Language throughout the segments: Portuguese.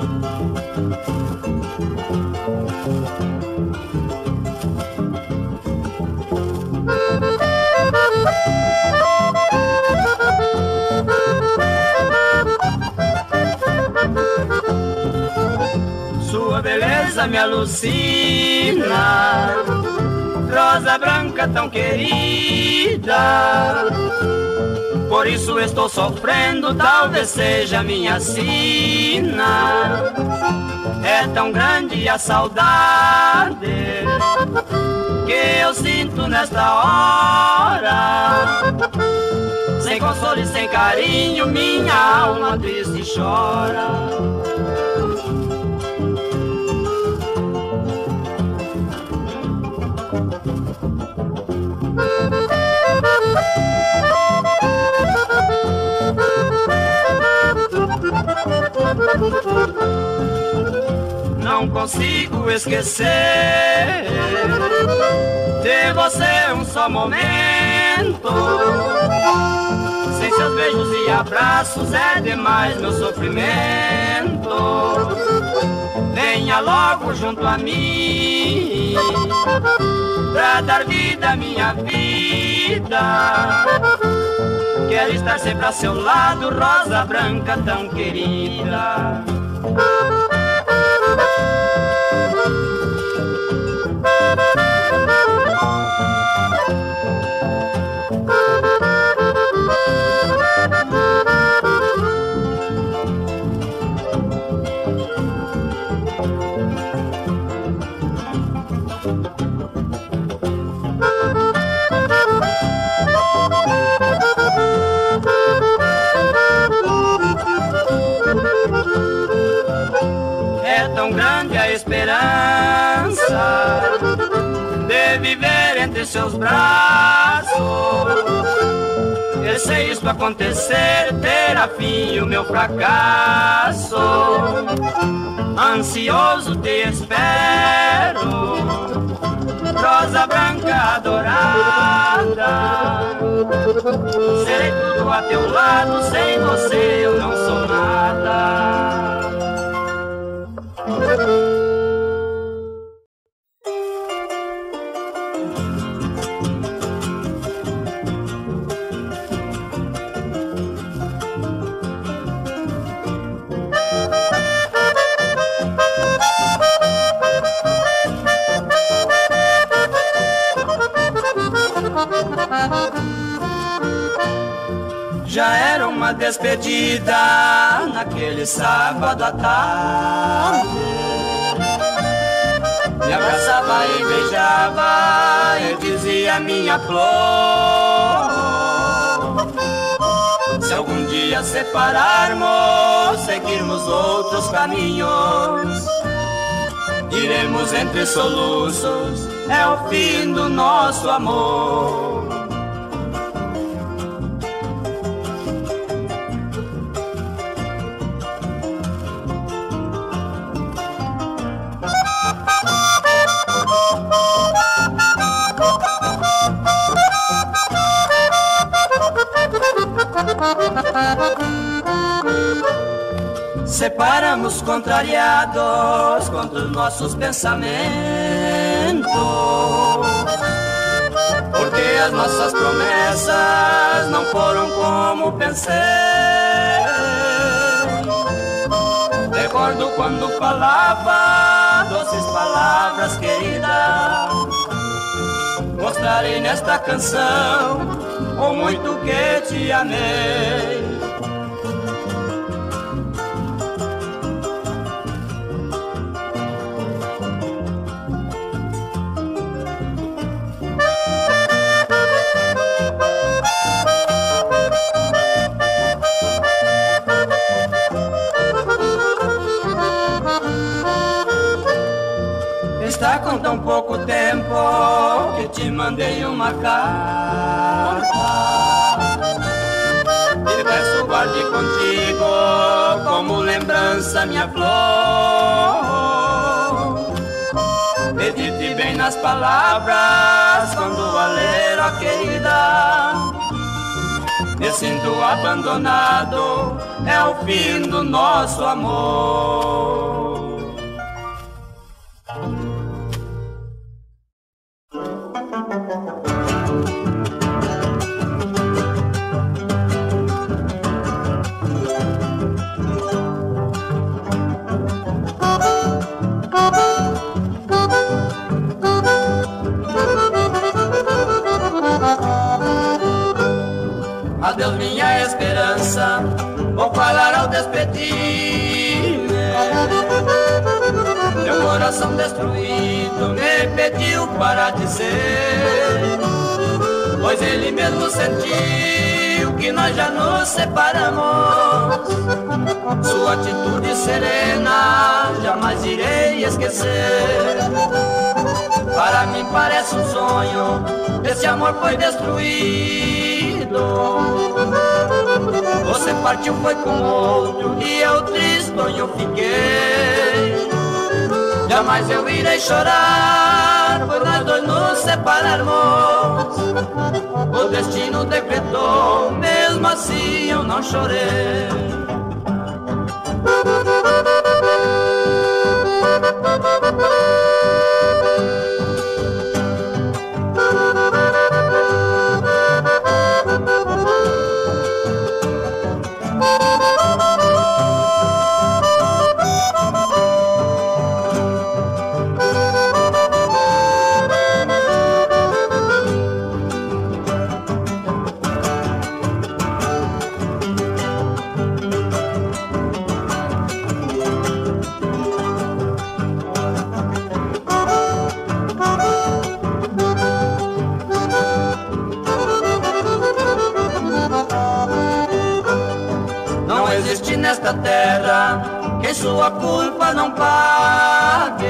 Sua beleza me alucina, rosa branca tão querida. Por isso estou sofrendo, talvez seja minha sina. É tão grande a saudade que eu sinto nesta hora. Sem consolo e sem carinho, minha alma triste chora. Não consigo esquecer de você um só momento. Sem seus beijos e abraços é demais meu sofrimento. Venha logo junto a mim pra dar vida à minha vida. Quero estar sempre a seu lado, rosa branca tão querida. É tão grande a esperança de viver entre seus braços. E se isto acontecer, terá fim o meu fracasso. Ansioso te espero, rosa branca adorada. Serei tudo a teu lado, sem você eu não sou nada. Já era uma despedida naquele sábado à tarde. Me abraçava e beijava e dizia minha flor: se algum dia separarmos, seguirmos outros caminhos, iremos entre soluços, é o fim do nosso amor. Separamos contrariados contra os nossos pensamentos, porque as nossas promessas não foram como pensei. Recordo quando falava doces palavras, querida. Mostrarei nesta canção o muito que te amei. Está com tão pouco tempo que te mandei uma carta. E peço guarde contigo como lembrança minha flor. Pedi-te bem nas palavras quando a ler, ó querida. Me sinto abandonado é o fim do nosso amor. Adeus minha esperança, vou falar ao despedir-me. Meu coração destruído me pediu para dizer, pois ele mesmo sentiu que nós já nos separamos. Sua atitude serena jamais irei esquecer. Para mim parece um sonho, esse amor foi destruído. Você partiu, foi com outro, e eu tristonho fiquei. Jamais eu irei chorar, pois nós dois nos separarmos. O destino decretou, mesmo assim eu não chorei. Nesta terra, quem sua culpa não pague,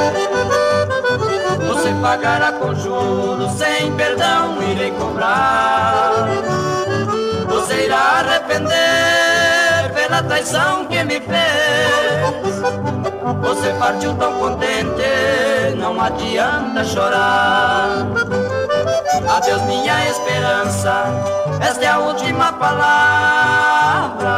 você pagará com juros, sem perdão irei cobrar. Você irá arrepender pela traição que me fez. Você partiu tão contente, não adianta chorar. Adeus minha esperança, esta é a última palavra.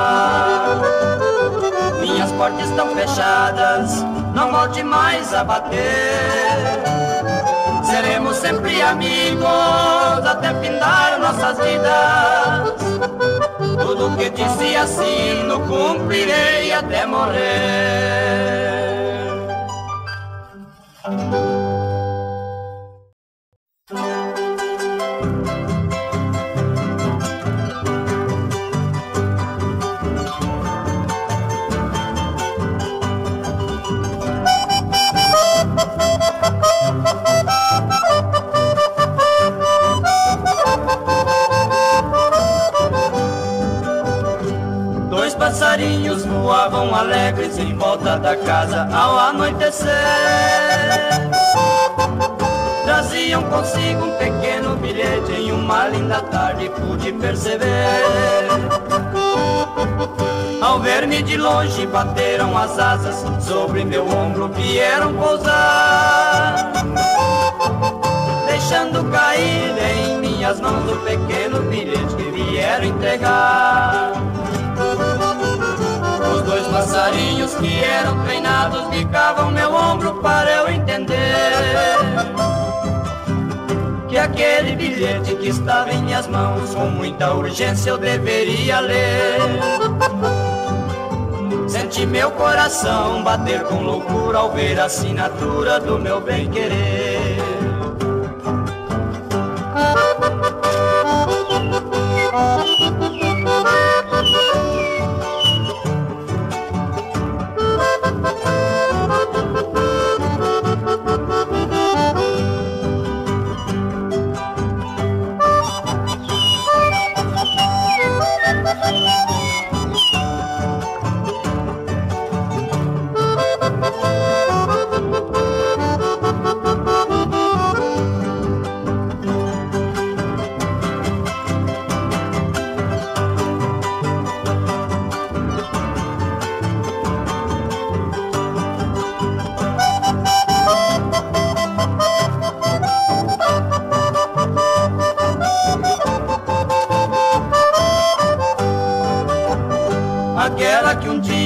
Minhas portas estão fechadas, não volte mais a bater. Seremos sempre amigos até findar nossas vidas. Tudo que disse assino, cumprirei até morrer. Passarinhos voavam alegres em volta da casa ao anoitecer. Traziam consigo um pequeno bilhete, em uma linda tarde pude perceber. Ao ver-me de longe bateram as asas, sobre meu ombro vieram pousar, deixando cair em minhas mãos o pequeno bilhete que vieram entregar. Os dois passarinhos que eram treinados bicavam meu ombro para eu entender que aquele bilhete que estava em minhas mãos, com muita urgência eu deveria ler. Senti meu coração bater com loucura ao ver a assinatura do meu bem-querer.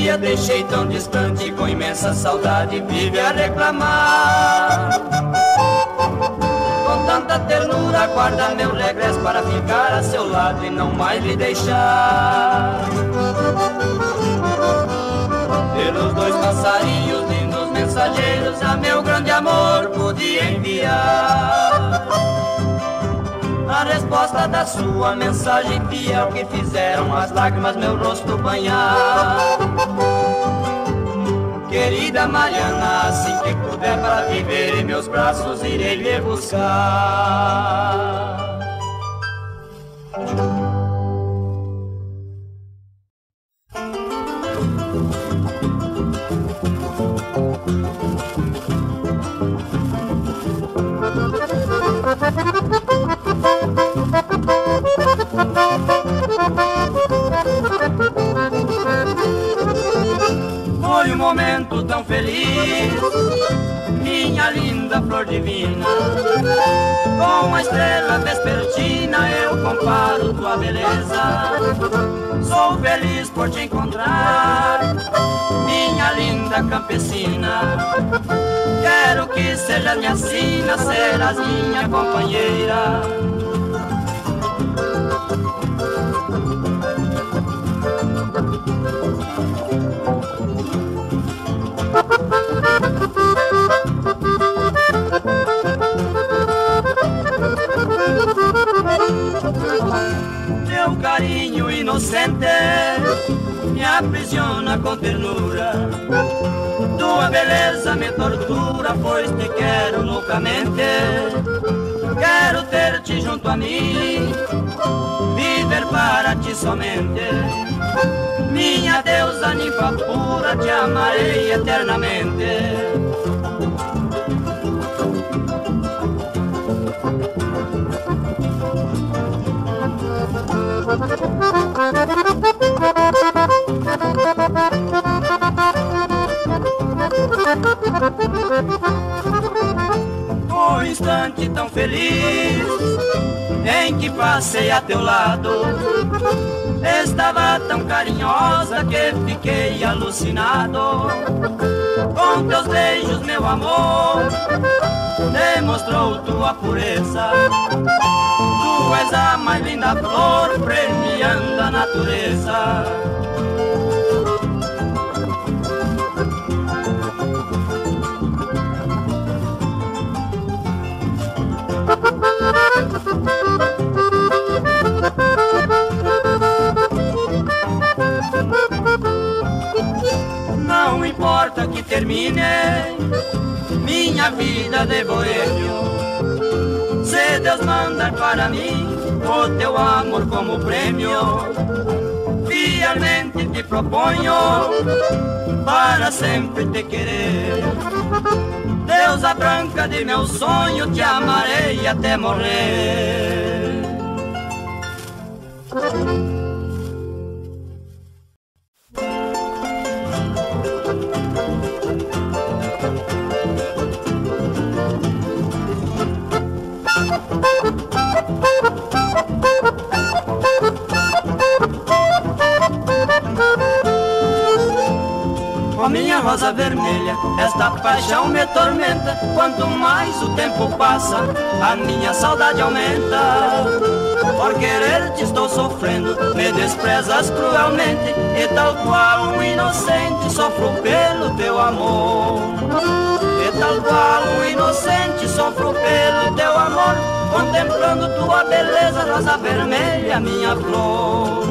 a deixei tão distante e com imensa saudade vive a reclamar. Com tanta ternura aguarda meu regresso para ficar a seu lado e não mais lhe deixar. Pelos dois passarinhos lindos mensageiros a meu grande amor podia enviar a resposta da sua mensagem fiel que fizeram as lágrimas meu rosto banhar. Querida Mariana, assim que puder para viver em meus braços irei lhe buscar. Foi um momento tão feliz, minha linda flor divina. Com a estrela vespertina eu comparo tua beleza. Sou feliz por te encontrar, minha linda campesina. Quero que sejas minha sina, serás minha companheira. Teu carinho inocente me aprisiona com ternura. Tua beleza me tortura, pois te quero loucamente. Quero ter-te junto a mim, viver para ti somente. Minha deusa ninfa pura, te amarei eternamente. O instante tão feliz em que passei a teu lado estava tão carinhosa que fiquei alucinado. Com teus beijos meu amor demonstrou tua pureza. Tu és a mais linda flor premiando a natureza. Não importa que termine minha vida de boêmio, se Deus mandar para mim o teu amor como prêmio, fielmente te proponho para sempre te querer. Deusa branca de meu sonho, te amarei até morrer. Ó minha rosa vermelha, esta paixão me tormenta. Quanto mais o tempo passa, a minha saudade aumenta. Por querer-te estou sofrendo, me desprezas cruelmente, e tal qual um inocente sofro pelo teu amor. E tal qual um inocente sofro pelo teu amor, contemplando tua beleza, rosa vermelha, minha flor.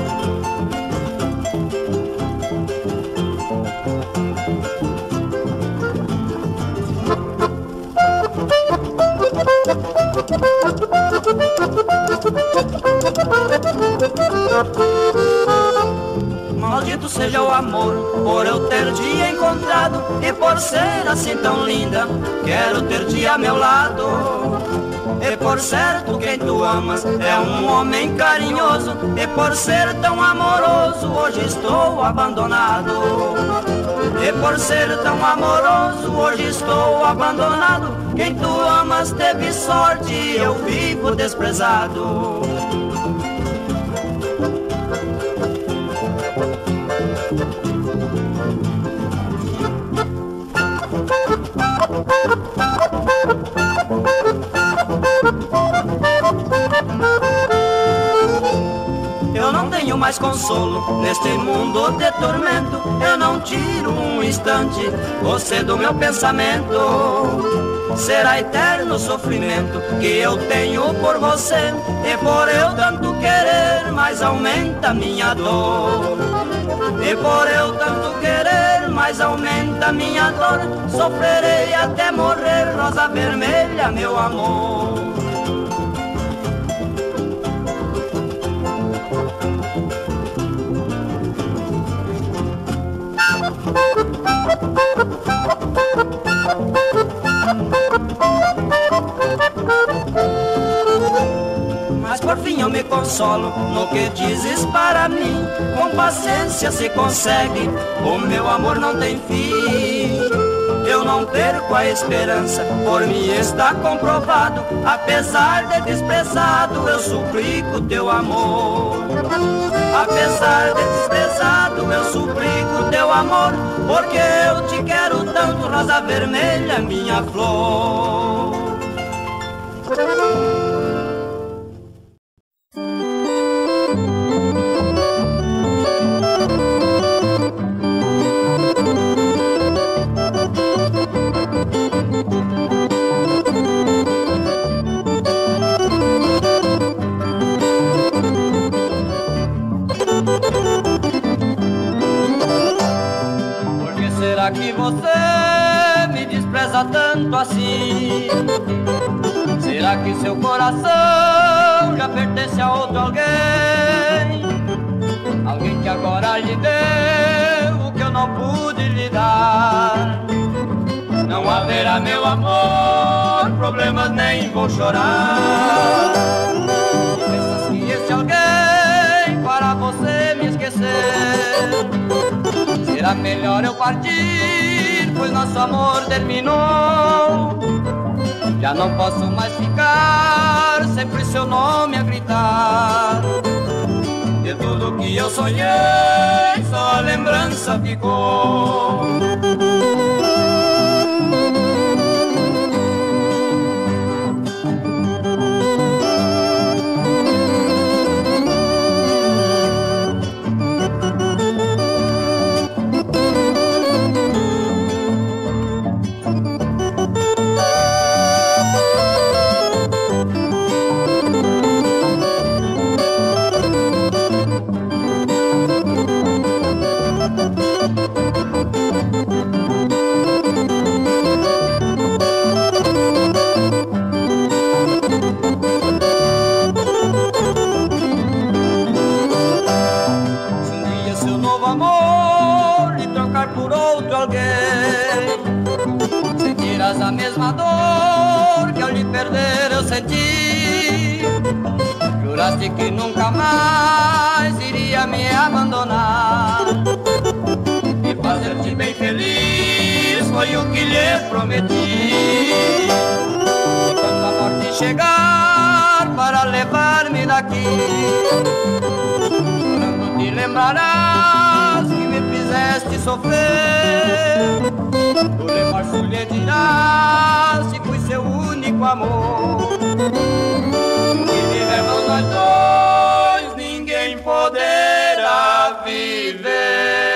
Maldito seja o amor, por eu ter te encontrado, e por ser assim tão linda, quero ter-te a meu lado. E por certo quem tu amas é um homem carinhoso, e por ser tão amoroso hoje estou abandonado. E por ser tão amoroso hoje estou abandonado. Quem tu amas teve sorte e eu vivo desprezado. Eu não tenho mais consolo neste mundo de tormento. Eu não tiro um instante você do meu pensamento. Será eterno sofrimento que eu tenho por você, e por eu tanto querer, mais aumenta minha dor. E por eu tanto querer, mais aumenta minha dor. Sofrerei até morrer, rosa vermelha, meu amor. Mas por fim eu me consolo no que dizes para mim. Com paciência se consegue, o meu amor não tem fim. Eu não perco a esperança, por mim está comprovado. Apesar de desprezado, eu suplico teu amor. Apesar de desprezado, eu suplico teu amor, porque eu te quero tanto, rosa vermelha, minha flor. Será que você me despreza tanto assim? Será que seu coração já pertence a outro alguém? Alguém que agora lhe deu o que eu não pude lhe dar. Não haverá, meu amor, problemas nem vou chorar. E pensas que esse alguém para você me esquecer? Será melhor eu partir, pois nosso amor terminou. Já não posso mais ficar sempre seu nome a gritar. De tudo que eu sonhei, só a lembrança ficou. A mesma dor que ao lhe perder eu senti. Juraste que nunca mais iria me abandonar. E fazer-te bem feliz foi o que lhe prometi. E quando a morte chegar para levar-me daqui, quando te lembrarás que me fizeste sofrer, o remorso lhe dirá se fui seu único amor. Se vivermos nós dois, ninguém poderá viver.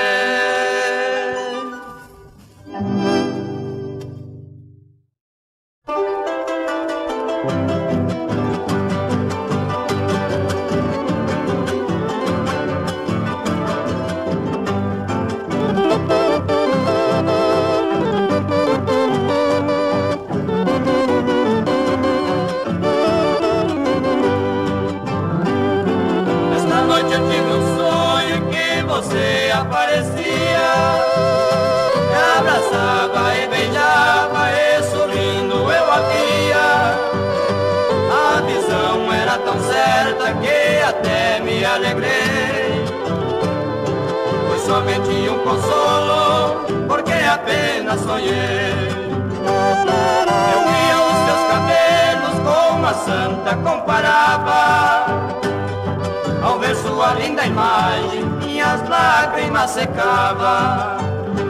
Você aparecia, me abraçava e beijava, e sorrindo eu a via. A visão era tão certa que até me alegrei. Foi somente um consolo, porque apenas sonhei. Eu via os teus cabelos com a santa comparava. Ao ver sua linda imagem, minhas lágrimas secava.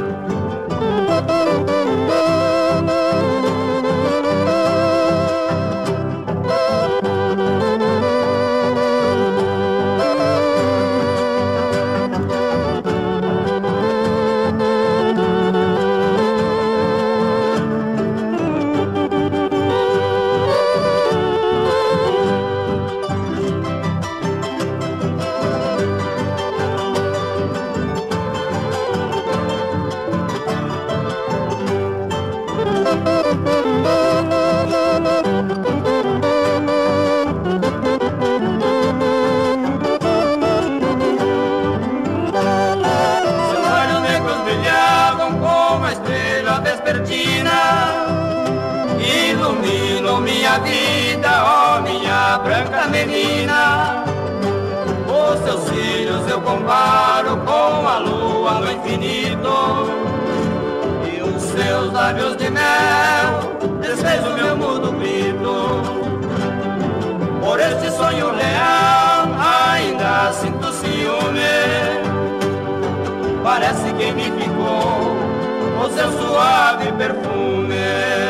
vespertina iluminam minha vida, ó minha branca menina. Os teus cílios eu comparo com a lua no infinito, e os seus lábios de mel desfez o meu mudo grito. Por este sonho leal ainda sinto ciúme, parece que me ficou o seu suave perfume.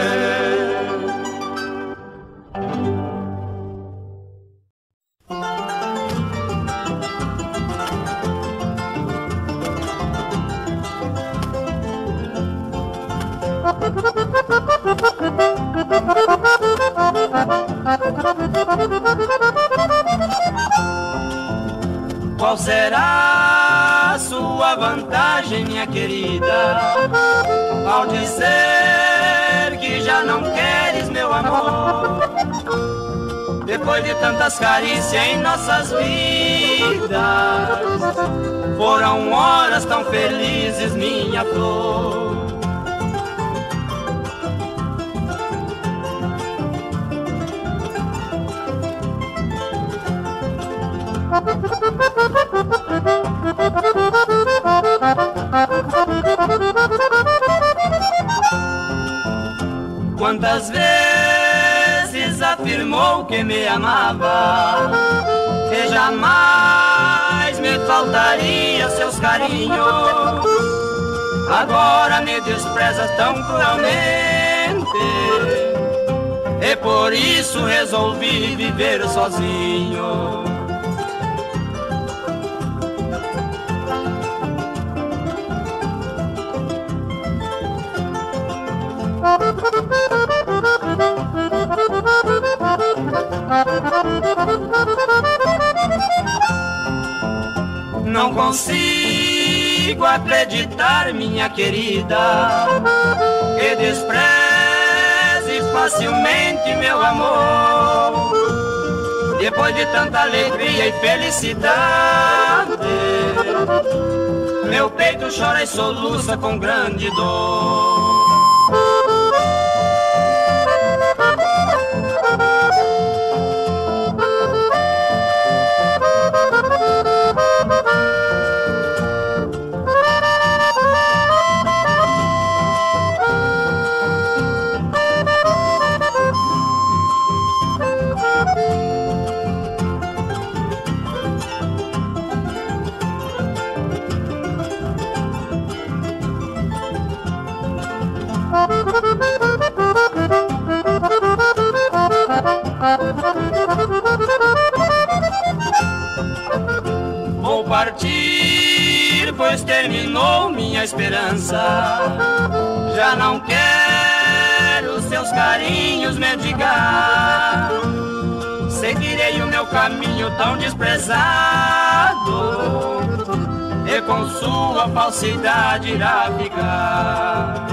Qual será a sua vantagem, minha querida, ao dizer que já não queres meu amor? Depois de tantas carícias em nossas vidas, foram horas tão felizes, minha flor. Quantas vezes afirmou que me amava, que jamais me faltaria seus carinhos. Agora me desprezas tão cruelmente, e por isso resolvi viver sozinho. Não consigo acreditar, minha querida, que despreze facilmente meu amor. Depois de tanta alegria e felicidade, meu peito chora e soluça com grande dor. Vou partir, pois terminou minha esperança. Já não quero seus carinhos mendigar. Seguirei o meu caminho tão desprezado, e com sua falsidade irá ficar.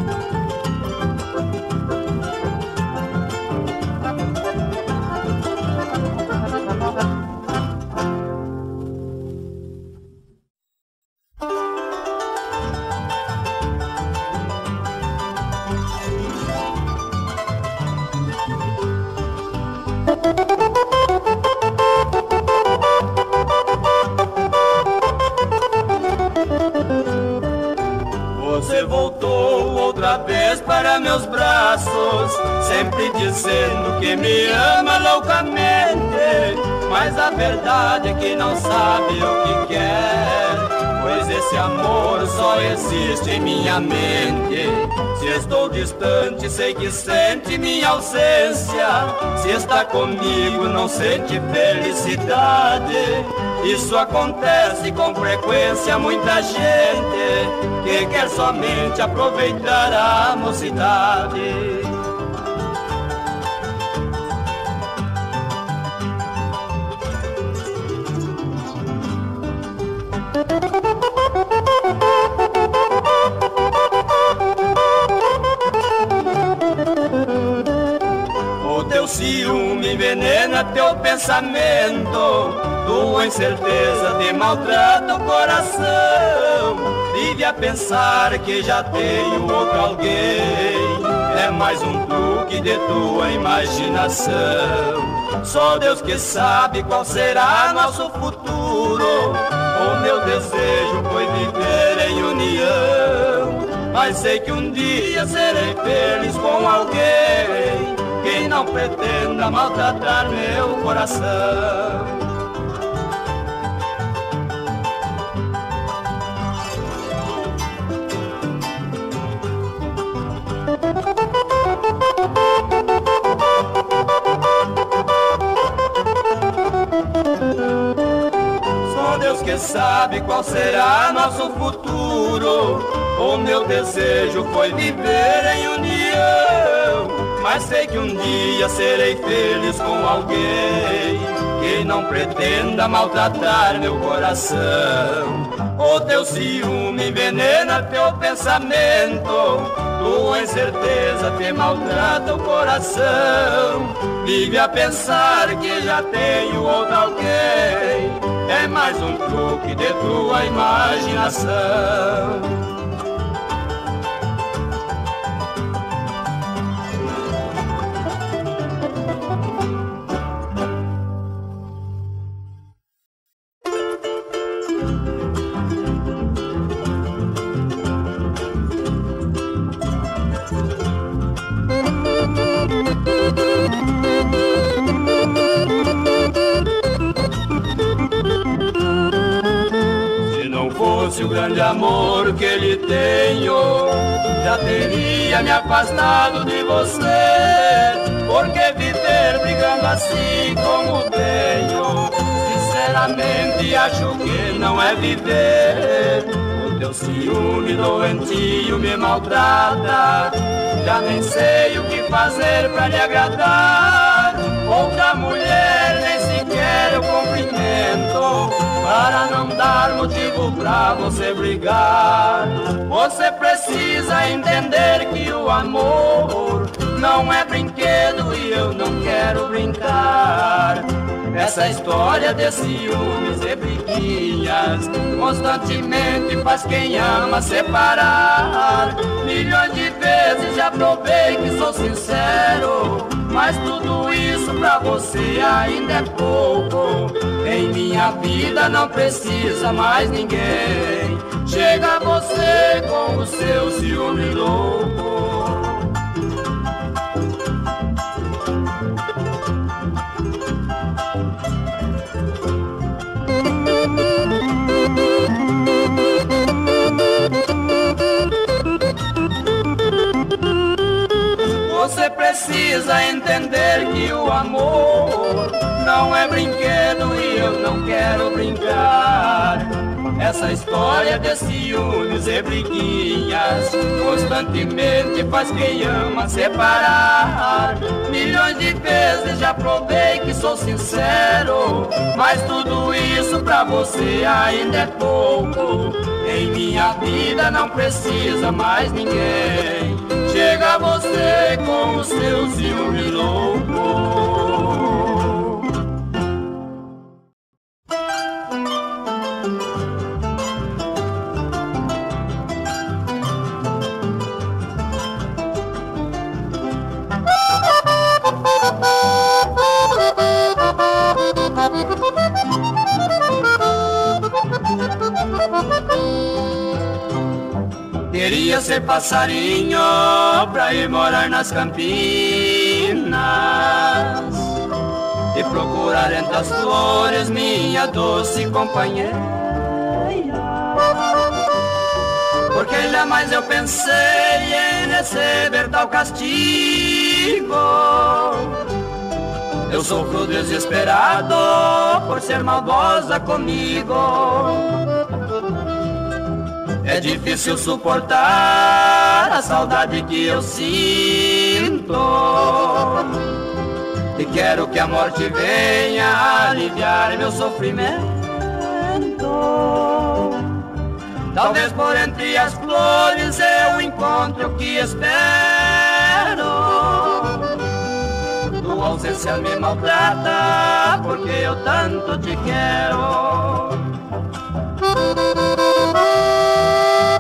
Você voltou outra vez para meus braços, sempre dizendo que me ama loucamente, mas a verdade é que não sabe o que quer, pois esse amor só existe em minha mente. Se estou distante, sei que sente minha ausência. Se está comigo, não sente felicidade. Isso acontece com frequência a muita gente que quer somente aproveitar a mocidade. O teu ciúme envenena teu pensamento, tua incerteza te maltrata o coração. vive a pensar que já tenho outro alguém. É mais um truque de tua imaginação. Só Deus que sabe qual será nosso futuro. O meu desejo foi viver em união, mas sei que um dia serei feliz com alguém que não pretenda maltratar meu coração. Só Deus que sabe qual será nosso futuro. O meu desejo foi viver em união, mas sei que um dia serei feliz com alguém que não pretenda maltratar meu coração. O teu ciúme envenena teu pensamento, tua incerteza te maltrata o coração. Vive a pensar que já tenho outro alguém, é mais um truque de tua imaginação. Se o grande amor que lhe tenho, já teria me afastado de você. Porque viver brigando assim como tenho, sinceramente acho que não é viver. O teu ciúme doentio me maltrata, já nem sei o que fazer pra lhe agradar. Outra mulher nem sequer eu cumprimento, para não dar motivo pra você brigar. Você precisa entender que o amor não é brinquedo e eu não quero brincar. Essa história de ciúmes e briguinhas constantemente faz quem ama separar. Milhões de vezes já provei que sou sincero, mas tudo isso pra você ainda é pouco. Em minha vida não precisa mais ninguém. Chega você com o seu ciúme louco. Você precisa entender que o amor não é brinquedo e eu não quero brincar. Essa história de ciúmes e briguinhas constantemente faz quem ama separar. Milhões de vezes já provei que sou sincero, mas tudo isso pra você ainda é pouco. Em minha vida não precisa mais ninguém. Chega você com o seu ciúme louco. Queria ser passarinho pra ir morar nas campinas e procurar entre as flores minha doce companheira. Porque jamais eu pensei em receber tal castigo. Eu sofro desesperado por ser maldosa comigo. É difícil suportar a saudade que eu sinto, e quero que a morte venha aliviar meu sofrimento. Talvez por entre as flores eu encontre o que espero. Tua ausência me maltrata porque eu tanto te quero.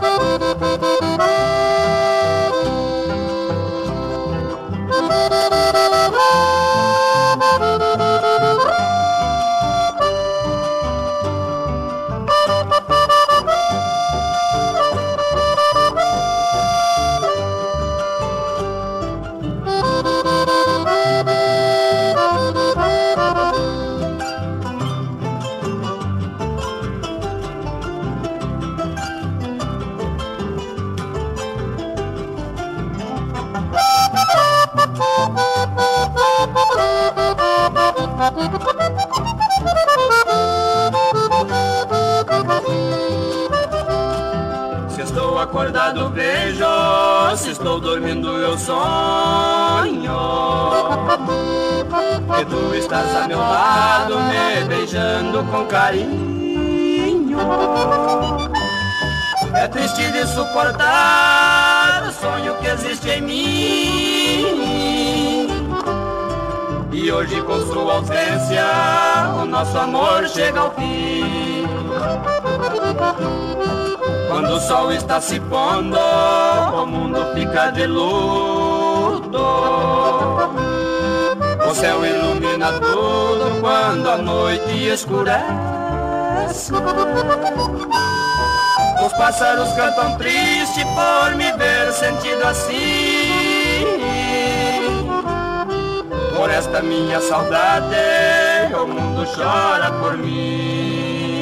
acordado vejo, se estou dormindo eu sonho que tu estás a meu lado, me beijando com carinho. É triste de suportar o sonho que existe em mim, e hoje com sua ausência o nosso amor chega ao fim. Quando o sol está se pondo, o mundo fica de luto. O céu ilumina tudo quando a noite escurece. Os pássaros cantam triste por me ver sentido assim. Por esta minha saudade, o mundo chora por mim.